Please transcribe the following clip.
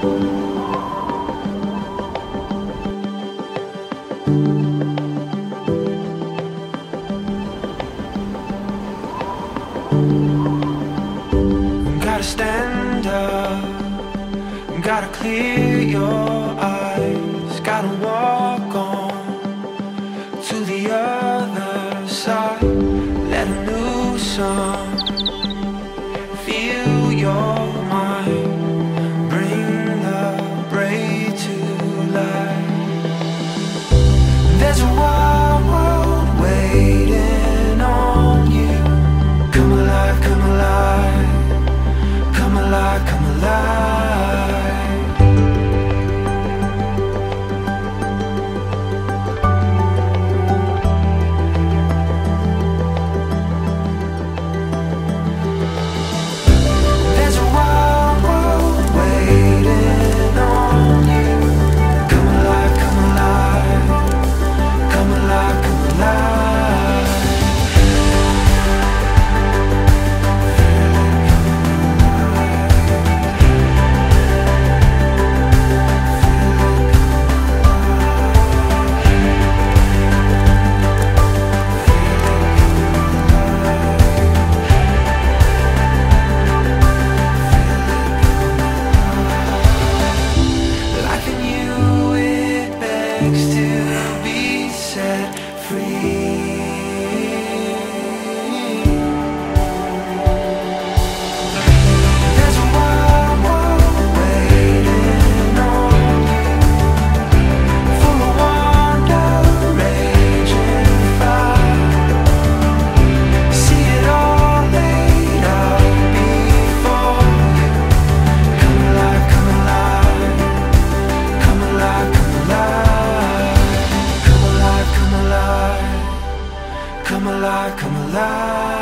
Gotta stand up, gotta clear your eyes, gotta walk on to the other side. Let a new sun fill your mind, bring the braid to life. There's a wild world waiting on you. Come alive, come alive, come alive, come alive. There's a wild world waiting on you. Come alive, come alive, come alive, come alive. Life in you, it begs to be set free. There's a wild world waiting on you, full of wonder, rage and fire. See it all laid out before you. Come alive, come alive, come alive, come alive, come alive, come alive, come alive, come alive.